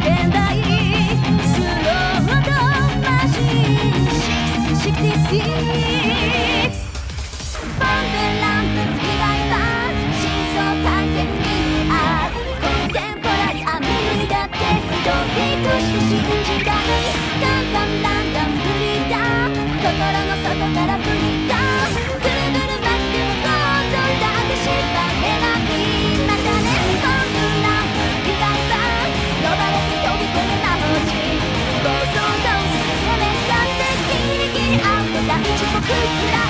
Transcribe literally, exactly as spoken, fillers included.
現代スロードマシンろくろくろくフォンデランプ以外は真相探偵にあるコンテンポラリーアメリカってトピックして信じたいガンガンランダムフリーダウン心の底からフリーダウンぐるぐる巻きでもコードだけ縛れないまたねフォンデランプ以外は呼ばれて飛び込む魔法陣暴走動する攻めだってギリギリアウト第一歩くらい